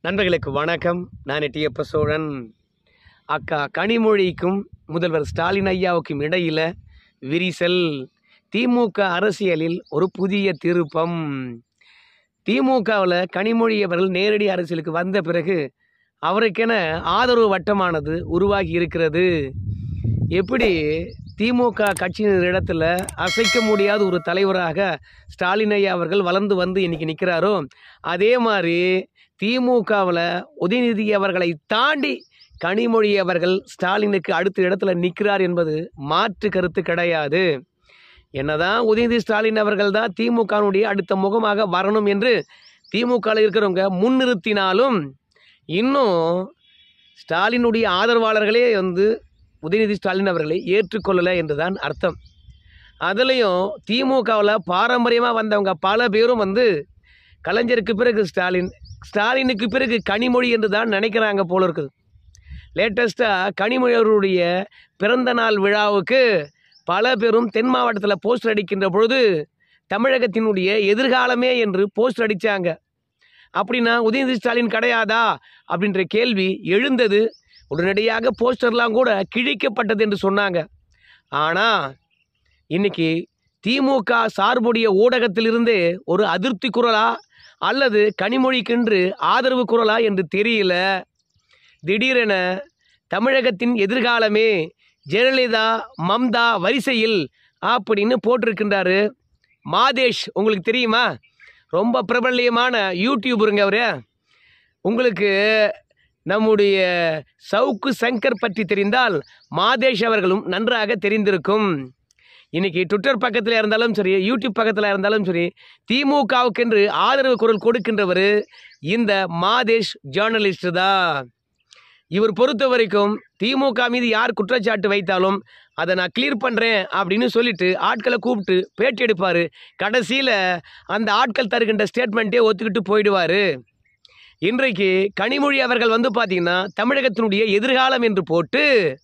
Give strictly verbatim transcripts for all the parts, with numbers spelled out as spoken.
நண்பர்களுக்கு வணக்கம். நான் டிஎப்ப சோழன். அக்கா கனிமொழிக்கும் முதல்வர் ஸ்டாலின் ஐயாவுக்கும் இடையில் விரிசல். திமுக அரசியலில் ஒரு புதிய திருப்பம். திமுகவில் கனிமொழி அவர்கள் நேரடி அரசியலுக்கு வந்த பிறகு அவருக்கென ஆதரவு வட்டமானது உருவாகி இருக்கிறது. எப்படி திமுக கட்சியின் இடத்துல அசைக்க முடியாத ஒரு தலைவராக ஸ்டாலின் ஐயா அவர்கள் வளர்ந்து வந்து இன்னைக்கு நிற்கிறாரோ, அதே மாதிரி திமுகவில் உதயநிதி அவர்களை தாண்டி கனிமொழி அவர்கள் ஸ்டாலினுக்கு அடுத்த இடத்துல நிற்கிறார் என்பது மாற்று கருத்து கிடையாது. என்னதான் உதயநிதி ஸ்டாலின் அவர்கள் தான் திமுகனுடைய அடுத்த முகமாக வரணும் என்று திமுகவில் இருக்கிறவங்க முன்னிறுத்தினாலும், இன்னும் ஸ்டாலினுடைய ஆதரவாளர்களே வந்து உதயநிதி ஸ்டாலின் அவர்களை ஏற்றுக்கொள்ளலை என்றுதான் அர்த்தம். அதுலேயும் திமுகவில் பாரம்பரியமாக வந்தவங்க பல பேரும் வந்து கலைஞருக்கு பிறகு ஸ்டாலின், ஸ்டாலினுக்கு பிறகு கனிமொழி என்று தான் நினைக்கிறாங்க போல இருக்குது. லேட்டஸ்ட்டாக கனிமொழி அவர்களுடைய பிறந்த நாள் விழாவுக்கு பல பேரும் தென் மாவட்டத்தில் போஸ்டர் அடிக்கின்ற பொழுது தமிழகத்தினுடைய எதிர்காலமே என்று போஸ்டர் அடித்தாங்க. அப்படின்னா உதயநிதி ஸ்டாலின் கிடையாதா அப்படின்ற கேள்வி எழுந்தது. உடனடியாக போஸ்டர்லாம் கூட கிழிக்கப்பட்டது என்று சொன்னாங்க. ஆனால் இன்னைக்கு திமுக சார்புடைய ஊடகத்திலிருந்தே ஒரு அதிருப்தி குரலா அல்லது கனிமொழிக்கென்று ஆதரவு குரலா என்று தெரியல. திடீரென தமிழகத்தின் எதிர்காலமே ஜெயலலிதா மம்தா வரிசையில் அப்படின்னு போட்டிருக்கின்றாரு. மாதேஷ் உங்களுக்கு தெரியுமா? ரொம்ப பிரபல்யமான யூடியூபருங்க அவர். உங்களுக்கு நம்முடைய சவுக்கு சங்கர் பற்றி தெரிந்தால் மாதேஷ் அவர்களும் நன்றாக தெரிந்திருக்கும். இன்னைக்கு ட்விட்டர் பக்கத்தில் இருந்தாலும் சரி, யூடியூப் பக்கத்தில் இருந்தாலும் சரி, திமுகவுக்கென்று ஆதரவு குரல் கொடுக்கின்றவர் இந்த மாதேஷ் ஜேர்னலிஸ்ட் தான். இவர் பொறுத்த வரைக்கும் திமுக மீது யார் குற்றச்சாட்டு வைத்தாலும் அதை நான் கிளியர் பண்ணுறேன் அப்படின்னு சொல்லிட்டு ஆட்களை கூப்பிட்டு பேட்டி எடுப்பார். கடைசியில் அந்த ஆட்கள் தருகின்ற ஸ்டேட்மெண்ட்டே ஒத்துக்கிட்டு போயிடுவார். இன்றைக்கு கனிமொழி அவர்கள் வந்து பார்த்திங்கன்னா தமிழகத்தினுடைய எதிர்காலம் என்று போட்டு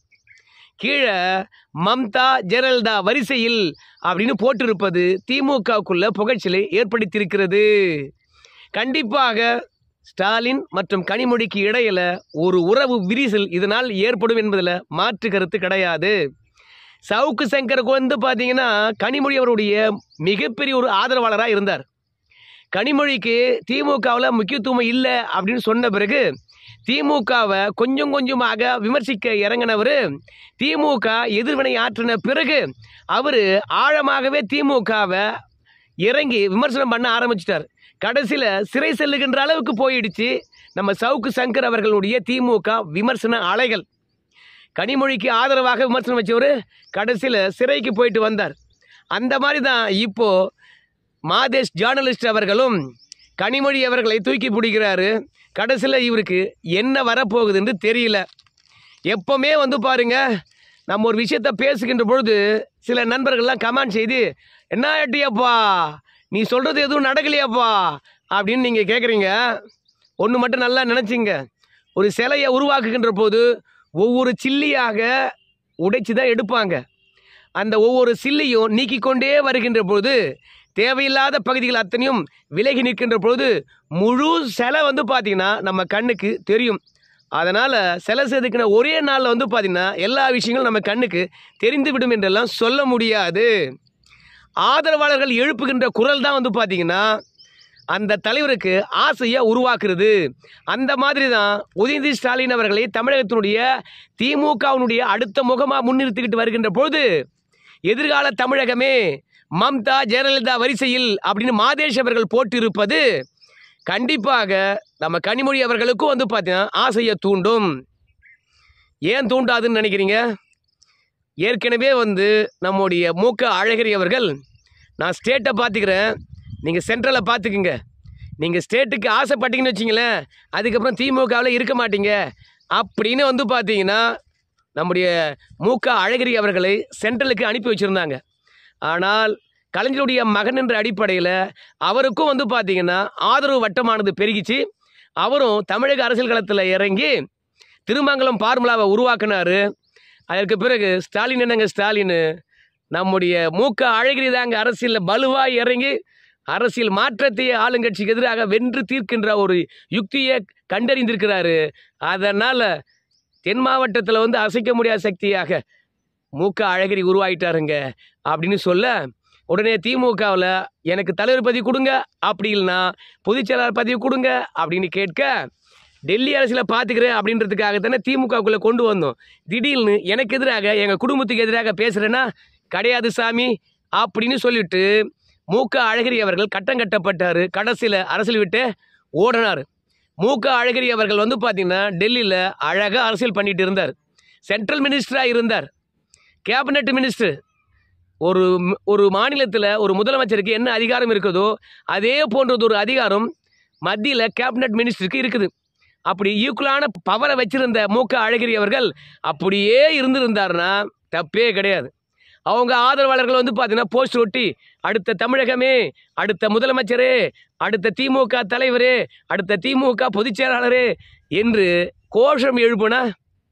கீழே மம்தா ஜெயலலிதா வரிசையில் அப்படின்னு போட்டிருப்பது திமுகவுக்குள்ள புகழ்ச்சியை ஏற்படுத்தியிருக்கிறது. கண்டிப்பாக ஸ்டாலின் மற்றும் கனிமொழிக்கு இடையில் ஒரு உறவு விரிசல் இதனால் ஏற்படும் என்பதில் மாற்று கருத்து கிடையாது. சவுக்கு சங்கர் வந்து பார்த்தீங்கன்னா கனிமொழி அவருடைய மிகப்பெரிய ஒரு ஆதரவாளராக இருந்தார். கனிமொழிக்கு திமுகவில் முக்கியத்துவம் இல்லை அப்படின்னு சொன்ன பிறகு திமுகவை கொஞ்சம் கொஞ்சமாக விமர்சிக்க இறங்கினவர், திமுக எதிர்வினை ஆற்றின பிறகு அவர் ஆழமாகவே திமுகவை இறங்கி விமர்சனம் பண்ண ஆரம்பிச்சிட்டார். கடைசியில் சிறை செல்லுகின்ற அளவுக்கு போயிடுச்சு நம்ம சவுக்கு சங்கர் அவர்களுடைய திமுக விமர்சன அலைகள். கனிமொழிக்கு ஆதரவாக விமர்சனம் வச்சவர் கடைசியில் சிறைக்கு போயிட்டு வந்தார். அந்த மாதிரி தான் இப்போது மாதேஷ் ஜேர்னலிஸ்ட் அவர்களும் கனிமொழி அவர்களை தூக்கி பிடிக்கிறாரு. கடைசியில் இவருக்கு என்ன வரப்போகுதுன்னு தெரியல. எப்போவுமே வந்து பாருங்க, நம்ம ஒரு விஷயத்தை பேசுகின்ற பொழுது சில நண்பர்கள்லாம் கமெண்ட் செய்து, என்ன ஆட்டியாப்பா நீ சொல்கிறது எதுவும் நடக்கலையாப்பா அப்படின்னு நீங்கள் கேட்குறீங்க. ஒன்று மட்டும் நல்லா நினச்சிங்க, ஒரு சிலையை உருவாக்குகின்ற போது ஒவ்வொரு சில்லியாக உடைச்சி தான் எடுப்பாங்க. அந்த ஒவ்வொரு சில்லியும் நீக்கிக்கொண்டே வருகின்ற பொழுது தேவையில்லாத பகுதிகள் அத்தனையும் விலகி நிற்கின்ற பொழுது முழு சிலை வந்து பார்த்திங்கன்னா நம்ம கண்ணுக்கு தெரியும். அதனால் சிலை செதுக்கின ஒரே நாளில் வந்து பார்த்திங்கன்னா எல்லா விஷயங்களும் நம்ம கண்ணுக்கு தெரிந்துவிடும் என்றெல்லாம் சொல்ல முடியாது. ஆதரவாளர்கள் எழுப்புகின்ற குரல் தான் வந்து பார்த்திங்கன்னா அந்த தலைவருக்கு ஆசையை உருவாக்குறது. அந்த மாதிரி தான் உதயநிதி ஸ்டாலின் அவர்களை தமிழகத்தினுடைய திமுகவினுடைய அடுத்த முகமாக முன்னிறுத்திக்கிட்டு வருகின்ற பொழுது எதிர்கால தமிழகமே மம்தா ஜெயலலிதா வரிசையில் அப்படின்னு மாதேஷ் அவர்கள் போட்டிருப்பது கண்டிப்பாக நம்ம கனிமொழி அவர்களுக்கும் வந்து பார்த்தீங்கன்னா ஆசையை தூண்டும். ஏன் தூண்டாதுன்னு நினைக்கிறீங்க? ஏற்கனவே வந்து நம்முடைய மூக்க அழகிரி அவர்கள், நான் ஸ்டேட்டை பார்த்துக்கிறேன், நீங்கள் சென்ட்ரலை பார்த்துக்குங்க, நீங்கள் ஸ்டேட்டுக்கு ஆசைப்பட்டீங்கன்னு வச்சிங்களேன் அதுக்கப்புறம் திமுகவில் இருக்க மாட்டீங்க அப்படின்னு வந்து பார்த்தீங்கன்னா நம்முடைய மூக்க அழகிரி அவர்களை சென்ட்ரலுக்கு அனுப்பி வச்சுருந்தாங்க. ஆனால் கலைஞருடைய மகன் என்ற அடிப்படையில் அவருக்கும் வந்து பார்த்திங்கன்னா ஆதரவு வட்டமானது பெருகிச்சு. அவரும் தமிழக அரசியல் களத்தில் இறங்கி திருமங்கலம் ஃபார்முலாவை உருவாக்கினார். அதற்கு பிறகு ஸ்டாலின் என்னங்க ஸ்டாலின், நம்முடைய மூக்க அழகிரி தாங்க அரசியலில் பலுவாக இறங்கி அரசியல் மாற்றத்தை ஆளுங்கட்சிக்கு எதிராக வென்று தீர்க்கின்ற ஒரு யுக்தியை கண்டறிந்திருக்கிறாரு. அதனால் தென் மாவட்டத்தில் வந்து அசைக்க முடியாத சக்தியாக மு க அழகிரி உருவாயிட்டாருங்க அப்படின்னு சொல்ல, உடனே திமுகவில் எனக்கு தலைவர் பதவி கொடுங்க, அப்படி இல்லைன்னா பொதுச்செயலாளர் பதவி கொடுங்க அப்படின்னு கேட்க, டெல்லி அரசியலை பார்த்துக்கிறேன் அப்படின்றதுக்காகத்தானே திமுகவுக்குள்ளே கொண்டு வந்தோம். திடீர்னு எனக்கு எதிராக எங்கள் குடும்பத்துக்கு எதிராக பேசுகிறேன்னா கிடையாது சாமி அப்படின்னு சொல்லிட்டு மு க அழகிரி அவர்கள் கட்டம் கட்டப்பட்டார். கடைசியில் அரசியல் விட்டு ஓடினார். மு க அழகிரி அவர்கள் வந்து பார்த்திங்கன்னா டெல்லியில் அழகாக அரசியல் பண்ணிட்டு இருந்தார். சென்ட்ரல் மினிஸ்டராக இருந்தார், கேபினட் மினிஸ்டர். ஒரு ஒரு மாநிலத்தில் ஒரு முதலமைச்சருக்கு என்ன அதிகாரம் இருக்குதோ அதே போன்றது ஒரு அதிகாரம் மத்தியில் கேபினட் மினிஸ்டருக்கு இருக்குது. அப்படி ஈக்குவலான பவரை வச்சிருந்த மு க அழகிரி அவர்கள் அப்படியே இருந்திருந்தாருன்னா தப்பே கிடையாது. அவங்க ஆதரவாளர்கள் வந்து பார்த்தீங்கன்னா போஸ்ட் ஒட்டி அடுத்த தமிழகமே, அடுத்த முதலமைச்சரே, அடுத்த திமுக தலைவரே, அடுத்த திமுக பொதுச் செயலாளரே என்று கோஷம் எழுப்புனா,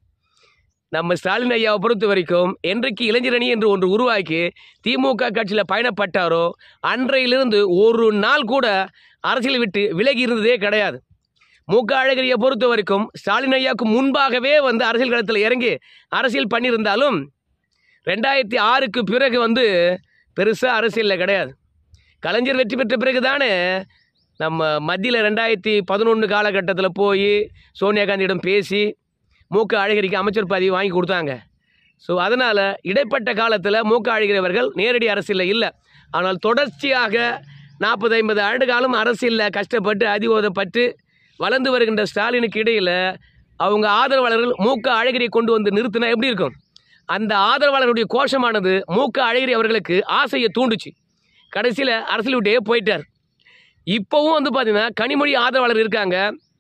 நம்ம ஸ்டாலின் ஐயாவை பொறுத்த வரைக்கும் என்றைக்கு இளைஞரணி என்று ஒன்று உருவாக்கி திமுக கட்சியில் பயணப்பட்டாரோ அன்றையிலிருந்து ஒரு நாள் கூட அரசியல் விட்டு விலகி இருந்ததே கிடையாது. மு க அழகிரியை பொறுத்த வரைக்கும் ஸ்டாலின் ஐயாவுக்கு முன்பாகவே வந்து அரசியல் களத்தில் இறங்கி அரசியல் பண்ணியிருந்தாலும் ரெண்டாயிரத்தி ஆறுக்கு பிறகு வந்து பெருசாக அரசியலில் கிடையாது. கலைஞர் வெற்றி பெற்ற பிறகு தானே நம்ம மத்தியில் ரெண்டாயிரத்தி பதினொன்று காலகட்டத்தில் போய் சோனியா காந்தியிடம் பேசி மு க அழகிரிக்கு அமைச்சர் பதவி வாங்கி கொடுத்தாங்க. ஸோ அதனால் இடைப்பட்ட காலத்தில் மு க அழகிரி அவர்கள் நேரடி அரசியலில் இல்லை. ஆனால் தொடர்ச்சியாக நாற்பது ஐம்பது ஆண்டு காலம் அரசியலில் கஷ்டப்பட்டு அதிபோதப்பட்டு வளர்ந்து வருகின்ற ஸ்டாலினுக்கு இடையில் அவங்க ஆதரவாளர்கள் மு க அழகிரியை கொண்டு வந்து நிறுத்தினா எப்படி இருக்கும்? அந்த ஆதரவாளர்களுடைய கோஷமானது மு க அழகிரி அவர்களுக்கு ஆசையை தூண்டுச்சு. கடைசியில் அரசியல் விட்டே போயிட்டார். இப்போவும் வந்து பார்த்திங்கன்னா கனிமொழி ஆதரவாளர் இருக்காங்க.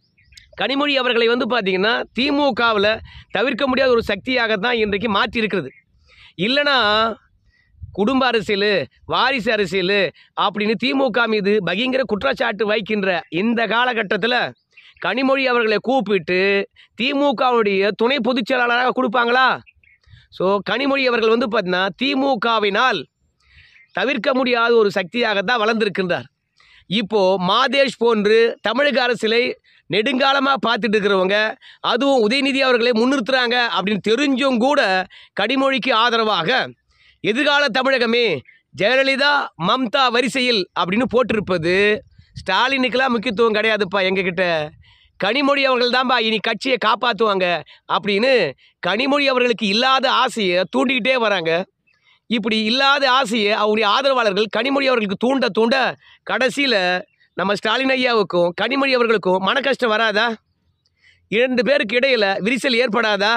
கனிமொழி அவர்களை வந்து பார்த்திங்கன்னா திமுகவில் தவிர்க்க முடியாத ஒரு சக்தியாகத்தான் இன்றைக்கு மாற்றி இருக்கிறது. இல்லைனா குடும்ப அரசியல், வாரிசு அரசியல் அப்படின்னு திமுக மீது பகிங்கிற குற்றச்சாட்டு வைக்கின்ற இந்த காலகட்டத்தில் கனிமொழி அவர்களை கூப்பிட்டு திமுகவுடைய துணை பொதுச் செயலாளராக கொடுப்பாங்களா? ஸோ கனிமொழி அவர்கள் வந்து பார்த்தீங்கன்னா திமுகவினால் தவிர்க்க முடியாத ஒரு சக்தியாகத்தான் வளர்ந்திருக்கின்றார். இப்போது மாதேஷ் போன்று தமிழக அரசியலை நெடுங்காலமாக பார்த்துட்டு இருக்கிறவங்க, அதுவும் உதயநிதி அவர்களை முன்னிறுத்துறாங்க அப்படின்னு தெரிஞ்சும் கூட கனிமொழிக்கு ஆதரவாக எதிர்கால தமிழகமே ஜெயலலிதா மம்தா வரிசையில் அப்படின்னு போட்டிருப்பது ஸ்டாலினுக்கெல்லாம் முக்கியத்துவம் கிடையாதுப்பா, எங்ககிட்ட கனிமொழி அவர்கள் தான்ப்பா இனி கட்சியை காப்பாற்றுவாங்க அப்படின்னு கனிமொழி அவர்களுக்கு இல்லாத ஆசையை தூண்டிக்கிட்டே வராங்க. இப்படி இல்லாத ஆசையை அவருடைய ஆதரவாளர்கள் கனிமொழி அவர்களுக்கு தூண்ட தூண்ட கடைசியில் நம்ம ஸ்டாலின் ஐயாவுக்கும் கனிமொழி அவர்களுக்கும் மன கஷ்டம் வராதா? இரண்டு பேருக்கு இடையில் விரிசல் ஏற்படாதா?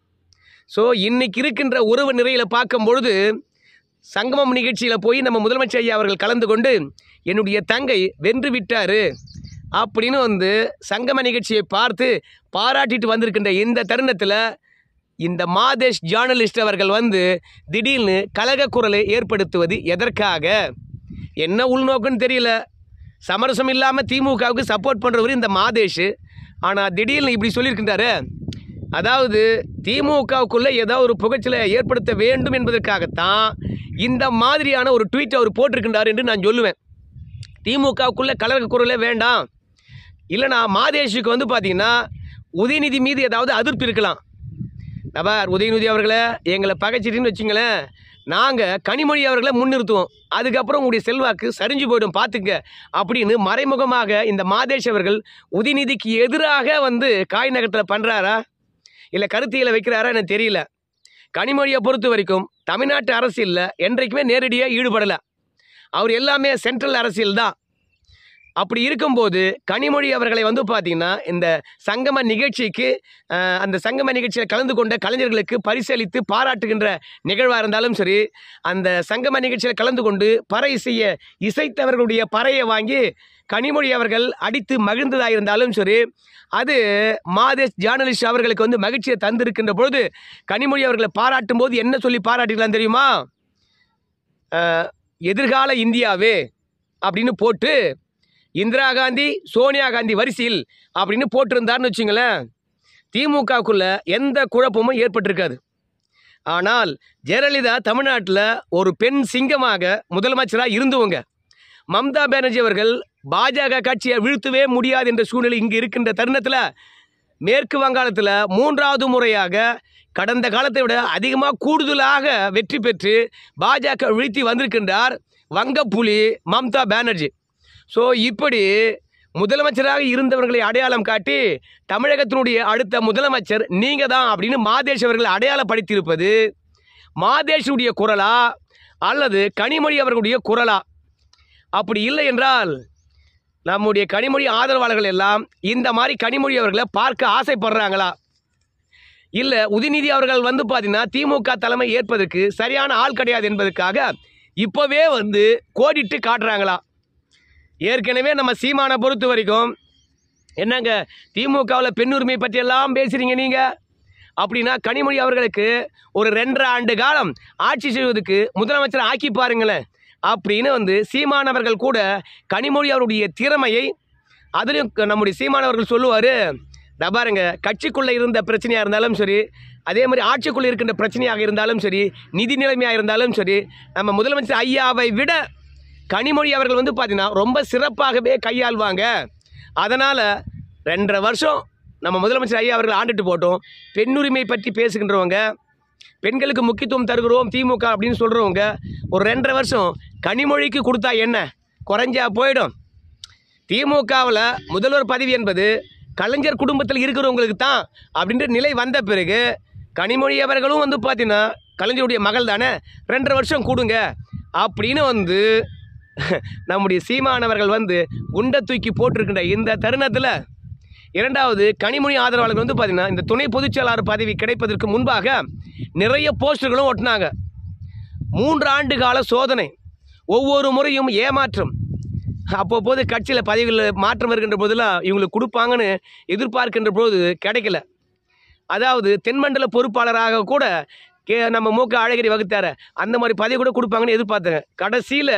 ஸோ இன்றைக்கி இருக்கின்ற உறவு நிறையில் பார்க்கும் பொழுது சங்கமம் நிகழ்ச்சியில் போய் நம்ம முதலமைச்சர் ஐயா அவர்கள் கலந்து கொண்டு என்னுடைய தங்கை வென்று விட்டார் அப்படின்னு வந்து சங்கம நிகழ்ச்சியை பார்த்து பாராட்டிட்டு வந்திருக்கின்ற இந்த தருணத்தில் இந்த மாதேஷ் ஜேர்னலிஸ்ட் அவர்கள் வந்து திடீர்னு கலக குரலை ஏற்படுத்துவது எதற்காக? என்ன உள்நோக்குன்னு தெரியல. சமரசம் இல்லாமல் திமுகவுக்கு சப்போர்ட் பண்ணுறவர் இந்த மாதேஷ். ஆனால் திடீர்னு இப்படி சொல்லியிருக்கின்றாரு, அதாவது திமுகவுக்குள்ளே ஏதாவது ஒரு புகழ்ச்சியை ஏற்படுத்த வேண்டும் என்பதற்காகத்தான் இந்த மாதிரியான ஒரு ட்வீட் அவர் போட்டிருக்கின்றார் என்று நான் சொல்லுவேன். திமுகவுக்குள்ளே கலக குரலே வேண்டாம். இல்லைனா மாதேஷுக்கு வந்து பார்த்திங்கன்னா உதயநிதி மீது ஏதாவது அதிருப்தி இருக்கலாம். நபர் உதயநிதி அவர்களை எங்களை பகைச்சிட்டின்னு வச்சுங்களேன், நாங்கள் கனிமொழி அவர்களை முன்னிறுத்துவோம், அதுக்கப்புறம் உங்களுடைய செல்வாக்கு சரிஞ்சு போய்டும் பார்த்துக்க அப்படின்னு மறைமுகமாக இந்த மாதேஷ் அவர்கள் உதயநிதிக்கு எதிராக வந்து காய் நகரத்தில் பண்ணுறாரா இல்லை கருத்தியலை வைக்கிறாரா எனக்கு தெரியல. கனிமொழியை பொறுத்த வரைக்கும் தமிழ்நாட்டு அரசியலில் என்றைக்குமே நேரடியாக ஈடுபடலை. அவர் எல்லாமே சென்ட்ரல் அரசியல் தான். அப்படி இருக்கும்போது கனிமொழி அவர்களை வந்து பார்த்திங்கன்னா இந்த சங்கம நிகழ்ச்சிக்கு அந்த சங்கம நிகழ்ச்சியில் கலந்து கொண்ட கலைஞர்களுக்கு பரிசளித்து பாராட்டுகின்ற நிகழ்வாக இருந்தாலும் சரி, அந்த சங்கம நிகழ்ச்சியில் கலந்து கொண்டு பறை இசைய இசைத்தவர்களுடைய பறையை வாங்கி கனிமொழி அவர்கள் அடித்து மகிழ்ந்ததாக இருந்தாலும் சரி, அது மாதேஷ் ஜேர்னலிஸ்ட் அவர்களுக்கு வந்து மகிழ்ச்சியை தந்திருக்கின்ற பொழுது கனிமொழி அவர்களை பாராட்டும் போது என்ன சொல்லி பாராட்டிக்கலாம் தெரியுமா? எதிர்கால இந்தியாவே அப்படின்னு போட்டு இந்திரா காந்தி சோனியா காந்தி வரிசையில் அப்படின்னு போட்டிருந்தார்னு வச்சுங்களேன், திமுகவுக்குள்ள எந்த குழப்பமும் ஏற்பட்டிருக்காது. ஆனால் ஜெயலலிதா தமிழ்நாட்டில் ஒரு பெண் சிங்கமாக முதலமைச்சராக இருந்தவங்க. மம்தா பானர்ஜி அவர்கள் பாஜக கட்சியை வீழ்த்தவே முடியாது என்ற சூழ்நிலை இங்கு இருக்கின்ற தருணத்தில் மேற்கு வங்காளத்தில் மூன்றாவது முறையாக கடந்த காலத்தை விட அதிகமாக கூடுதலாக வெற்றி பெற்று பாஜக வீழ்த்தி வந்திருக்கின்றார் வங்கப்புலி மம்தா பானர்ஜி. ஸோ இப்படி முதலமைச்சராக இருந்தவர்களை அடையாளம் காட்டி தமிழகத்தினுடைய அடுத்த முதலமைச்சர் நீங்கள் தான் அப்படின்னு மாதேஷ் அவர்கள் அடையாளப்படுத்தியிருப்பது மாதேஷுடைய குரலா அல்லது கனிமொழி அவர்களுடைய குரலா? அப்படி இல்லை என்றால் நம்முடைய கனிமொழி ஆதரவாளர்கள் எல்லாம் இந்த மாதிரி கனிமொழி அவர்களை பார்க்க ஆசைப்படுறாங்களா? இல்லை உதயநிதி அவர்கள் வந்து பார்த்தீங்கன்னா திமுக தலைமை ஏற்பதற்கு சரியான ஆள் கிடையாது என்பதற்காக இப்போவே வந்து கோடிட்டு காட்டுறாங்களா? ஏற்கனவே நம்ம சீமானை பொறுத்த வரைக்கும் என்னங்க திமுகவில் பெண்ணுரிமை பற்றியெல்லாம் பேசுகிறீங்க நீங்கள் அப்படின்னா கனிமொழி அவர்களுக்கு ஒரு ரெண்டரை ஆண்டு காலம் ஆட்சி செய்வதற்கு முதலமைச்சர் ஆக்கி பாருங்களேன் அப்படின்னு வந்து சீமானவர்கள் கூட கனிமொழி அவருடைய திறமையை அதிலும் நம்முடைய சீமானவர்கள் சொல்லுவார். பாருங்க கட்சிக்குள்ளே இருந்த பிரச்சனையாக இருந்தாலும் சரி, அதே மாதிரி ஆட்சிக்குள்ளே இருக்கின்ற பிரச்சனையாக இருந்தாலும் சரி, நிதி நிலைமையாக இருந்தாலும் சரி, நம்ம முதலமைச்சர் ஐயாவை விட கனிமொழி அவர்கள் வந்து பார்த்தீங்கன்னா ரொம்ப சிறப்பாகவே கையாள்வாங்க. அதனால் ரெண்டரை வருஷம் நம்ம முதலமைச்சர் ஐயா அவர்கள் ஆண்டுட்டு போட்டோம். பெண்ணுரிமை பற்றி பேசுகின்றவங்க, பெண்களுக்கு முக்கியத்துவம் தருகிறோம் திமுக அப்படின்னு சொல்கிறவங்க ஒரு ரெண்டரை வருஷம் கனிமொழிக்கு கொடுத்தா என்ன குறைஞ்சா போயிடும். திமுகவில் முதல்வர் பதவி என்பது கலைஞர் குடும்பத்தில் இருக்கிறவங்களுக்கு தான் அப்படின்ற நிலை வந்த பிறகு கனிமொழி அவர்களும் வந்து பார்த்தீங்கன்னா கலைஞருடைய மகள் தானே, ரெண்டரை வருஷம் கொடுங்க அப்படின்னு வந்து நம்முடைய சீமானவர்கள் வந்து குண்டை தூக்கி போட்டிருக்கின்ற இந்த தருணத்தில் இரண்டாவது கனிமொழி ஆதரவாளர்கள் வந்து பார்த்தீங்கன்னா இந்த துணை பொதுச்செயலாளர் பதவி கிடைப்பதற்கு முன்பாக நிறைய போஸ்டர்களும் ஒட்டினாங்க. மூன்று ஆண்டு கால சோதனை, ஒவ்வொரு முறையும் ஏமாற்றம், அப்போது கட்சியில் பதவிகளில் மாற்றம் வருகின்ற போதெல்லாம் இவங்களுக்கு கொடுப்பாங்கன்னு எதிர்பார்க்கின்ற போது கிடைக்கல. அதாவது தென்மண்டல பொறுப்பாளராக கூட கே நம்ம மூக்க அழகிரி வகுத்தார அந்த மாதிரி பதவி கூட கொடுப்பாங்கன்னு எதிர்பார்த்தேன். கடைசியில்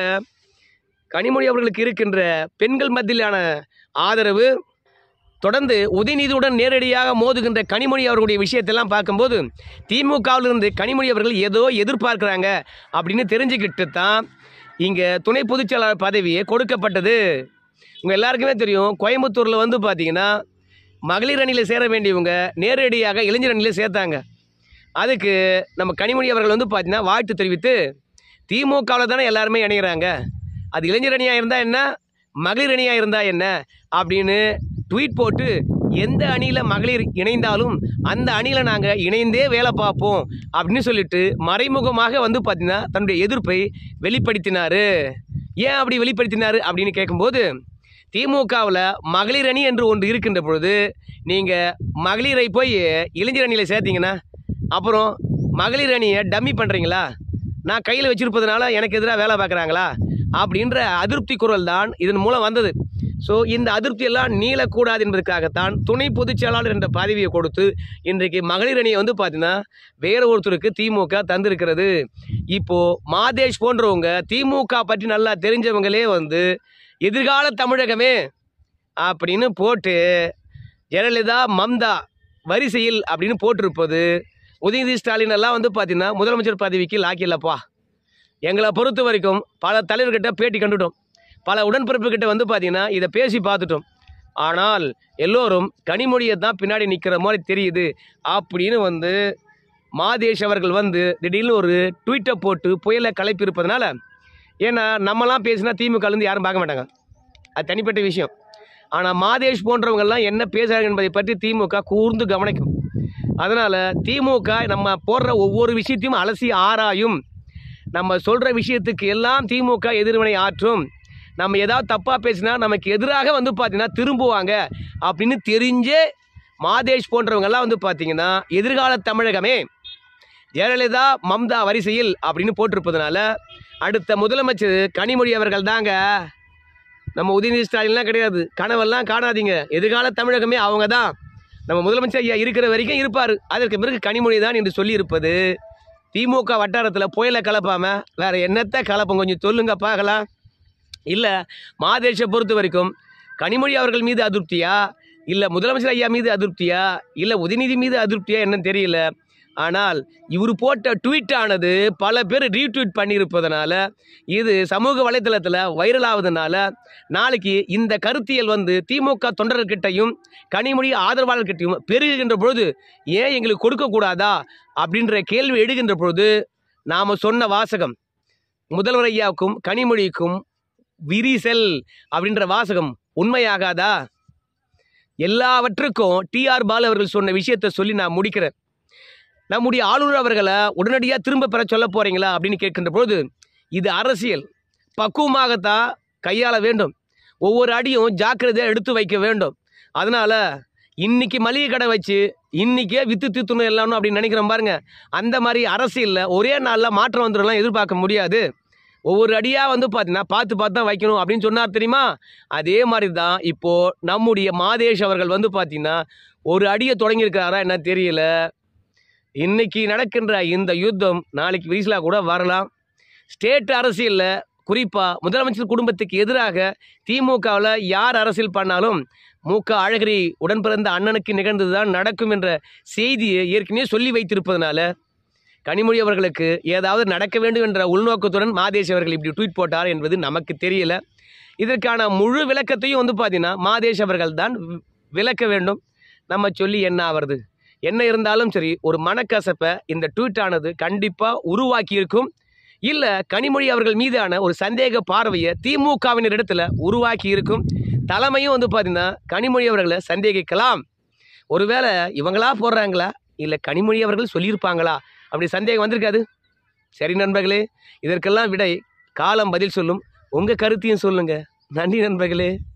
கனிமொழி அவர்களுக்கு இருக்கின்ற பெண்கள் மத்தியிலான ஆதரவு தொடர்ந்து உதயநிதியுடன் நேரடியாக மோதுகின்ற கனிமொழி அவர்களுடைய விஷயத்தெல்லாம் பார்க்கும்போது திமுகவிலிருந்து கனிமொழி அவர்கள் ஏதோ எதிர்பார்க்குறாங்க அப்படின்னு தெரிஞ்சுக்கிட்டு தான் இங்கே துணை பொதுச்செயலாளர் பதவியே கொடுக்கப்பட்டது. உங்கள் எல்லாருக்குமே தெரியும், கோயம்புத்தூரில் வந்து பார்த்திங்கன்னா மகளிர் அணியில் சேர வேண்டியவங்க நேரடியாக இளைஞர் அணியில் சேர்த்தாங்க. அதுக்கு நம்ம கனிமொழி அவர்கள் வந்து பார்த்திங்கன்னா வாழ்த்து தெரிவித்து திமுகவில் தானே எல்லாருமே இணைகிறாங்க, அது இளைஞர் அணியாக இருந்தால் என்ன மகளிர் அணியாக இருந்தால் என்ன அப்படின்னு ட்வீட் போட்டு எந்த அணியில் மகளிர் இணைந்தாலும் அந்த அணியில் நாங்கள் இணைந்தே வேலை பார்ப்போம் அப்படின்னு சொல்லிட்டு மறைமுகமாக வந்து பார்த்திங்கன்னா தன்னுடைய எதிர்ப்பை வெளிப்படுத்தினார். ஏன் அப்படி வெளிப்படுத்தினார் அப்படின்னு கேட்கும்போது திமுகவில் மகளிர் அணி என்று ஒன்று இருக்கின்ற பொழுது நீங்கள் மகளிரை போய் இளைஞர் அணியில் சேர்த்திங்கன்னா அப்புறம் மகளிர் அணியை டம்மி பண்ணுறீங்களா, நான் கையில் வச்சுருப்பதுனால எனக்கு எதிராக வேலை பார்க்குறாங்களா அப்படின்ற அதிருப்தி குரல் தான் இதன் மூலம் வந்தது. ஸோ இந்த அதிருப்தியெல்லாம் நீளக்கூடாது என்பதற்காகத்தான் துணை பொதுச் செயலாளர் என்ற பதவியை கொடுத்து இன்றைக்கு மகளிர் அணியை வந்து பார்த்தீங்கன்னா வேற ஒருத்தருக்கு திமுக தந்திருக்கிறது. இப்போது மாதேஷ் போன்றவங்க திமுக பற்றி நல்லா தெரிஞ்சவங்களே வந்து எதிர்கால தமிழகமே அப்படின்னு போட்டு ஜெயலலிதா மம்தா வரிசையில் அப்படின்னு போட்டிருப்பது உதயநிதி ஸ்டாலின் எல்லாம் வந்து பார்த்தீங்கன்னா முதலமைச்சர் பதவிக்கு லாக்கில்லப்பா. எங்களை பொறுத்த வரைக்கும் பல தலைவர்கிட்ட பேட்டி கண்டுட்டோம், பல உடன்பிறப்புக்கிட்ட வந்து பார்த்திங்கன்னா இதை பேசி பார்த்துட்டோம். ஆனால் எல்லோரும் கனிமொழியை தான் பின்னாடி நிற்கிற மாதிரி தெரியுது அப்படின்னு வந்து மாதேஷ் அவர்கள் வந்து திடீர்னு ஒரு ட்வீட்டை போட்டு புயலை கலைப்பிருப்பதனால, ஏன்னா நம்மலாம் பேசினா திமுகலேருந்து யாரும் பார்க்க மாட்டாங்க, அது தனிப்பட்ட விஷயம். ஆனால் மாதேஷ் போன்றவங்கெல்லாம் என்ன பேசுகிறாங்க என்பதை பற்றி திமுக கூர்ந்து கவனிக்கும். அதனால் திமுக நம்ம போடுற ஒவ்வொரு விஷயத்தையும் அலசி ஆராயும். நம்ம சொல்கிற விஷயத்துக்கு எல்லாம் திமுக எதிர்வினை ஆற்றும். நம்ம ஏதாவது தப்பாக பேசினா நமக்கு எதிராக வந்து பார்த்திங்கன்னா திரும்புவாங்க அப்படின்னு தெரிஞ்சே மாதேஷ் போன்றவங்கெல்லாம் வந்து பார்த்திங்கன்னா எதிர்கால தமிழகமே ஜெயலலிதா மம்தா வரிசையில் அப்படின்னு போட்டிருப்பதுனால அடுத்த முதலமைச்சர் கனிமொழி அவர்கள் தாங்க, நம்ம உதயநிதி ஸ்டாலின்லாம் கிடையாது. கனவெல்லாம் காணாதீங்க, எதிர்கால தமிழகமே அவங்க தான். நம்ம முதலமைச்சர் ஐயா இருக்கிற வரைக்கும் இருப்பார், அதற்கு பிறகு கனிமொழி தான் என்று சொல்லியிருப்பது திமுக வட்டாரத்தில் புயலை கலப்பாமல் வேறு என்னத்தை கலப்போம் கொஞ்சம் சொல்லுங்க பார்க்கலாம். இல்லை மாதேஷை பொறுத்த வரைக்கும் கனிமொழி அவர்கள் மீது அதிருப்தியா, இல்லை முதலமைச்சர் ஐயா மீது அதிருப்தியா, இல்லை உதயநிதி மீது அதிருப்தியா என்னன்னு தெரியல. ஆனால் இவர் போட்ட ட்வீட் ஆனது பல பேர் ரீட்வீட் பண்ணியிருப்பதனால இது சமூக வலைத்தளத்தில் வைரல் ஆவதனால நாளைக்கு இந்த கருத்தியல் வந்து திமுக தொண்டர்கிட்டையும் கனிமொழி ஆதரவாளர்கிட்டையும் பெருகுகின்ற பொழுது ஏன் எங்களுக்கு கொடுக்கக்கூடாதா அப்படின்ற கேள்வி எடுக்கின்ற பொழுது நாம் சொன்ன வாசகம் முதல்வர் ஐயாவுக்கும் கனிமொழிக்கும் விரிசல் அப்படின்ற வாசகம் உண்மையாகாதா? எல்லாவற்றுக்கும் டிஆர் பாலு அவர்கள் சொன்ன விஷயத்தை சொல்லி நான் முடிக்கிறேன். நம்முடைய ஆளுநர் அவர்களை உடனடியாக திரும்ப பெற சொல்ல போகிறீங்களா அப்படின்னு கேட்கின்ற பொழுது இது அரசியல், பக்குவமாகத்தான் கையாள வேண்டும், ஒவ்வொரு அடியும் ஜாக்கிரதையாக எடுத்து வைக்க வேண்டும். அதனால் இன்றைக்கி மளிகை கடை வச்சு இன்றைக்கே விற்று தீர்த்தணும் எல்லாம்னு அப்படின்னு நினைக்கிறோம் பாருங்க. அந்த மாதிரி அரசியலில் ஒரே நாளில் மாற்றம் வந்துடலாம் எதிர்பார்க்க முடியாது. ஒவ்வொரு அடியாக வந்து பார்த்தீங்கன்னா பார்த்து பார்த்து தான் வைக்கணும் அப்படின்னு சொன்னார் தெரியுமா? அதே மாதிரி தான் இப்போது நம்முடைய மாதேஷ் அவர்கள் வந்து பார்த்திங்கன்னா ஒரு அடியை தொடங்கியிருக்காரா என்ன தெரியல. இன்றைக்கி நடக்கின்ற இந்த யுத்தம் நாளைக்கு விரிசலாக கூட வரலாம். ஸ்டேட் அரசியலில் குறிப்பாக முதலமைச்சர் குடும்பத்துக்கு எதிராக திமுகவில் யார் அரசியல் பண்ணாலும் மு க அழகிரி உடன் பிறந்த அண்ணனுக்கு நிகழ்ந்தது தான் நடக்கும் என்ற செய்தியை ஏற்கனவே சொல்லி வைத்திருப்பதனால கனிமொழி அவர்களுக்கு ஏதாவது நடக்க வேண்டும் என்ற உள்நோக்கத்துடன் மாதேஷ் அவர்கள் இப்படி ட்வீட் போட்டார் என்பது நமக்கு தெரியல. இதற்கான முழு விளக்கத்தையும் வந்து பார்த்தீங்கன்னா மாதேஷ் அவர்கள் தான் விளக்க வேண்டும். நம்ம சொல்லி என்ன ஆகிறது? என்ன இருந்தாலும் சரி, ஒரு மனக்கசப்பை இந்த ட்வீட் ஆனது கண்டிப்பாக உருவாக்கி இருக்கும். இல்லை கனிமொழி அவர்கள் மீதான ஒரு சந்தேக பார்வையை திமுகவினர் இடத்துல உருவாக்கி இருக்கும். தலைமையும் வந்து பார்த்தீங்கன்னா கனிமொழி அவர்களை சந்தேகிக்கலாம். ஒருவேளை இவங்களா போடுறாங்களா இல்லை கனிமொழி அவர்கள் சொல்லியிருப்பாங்களா அப்படி சந்தேகம் வந்திருக்காது. சரி நண்பர்களே, இதற்கெல்லாம் விடை காலம் பதில் சொல்லும். உங்கள் கருத்தையும் சொல்லுங்கள். நன்றி நண்பர்களே.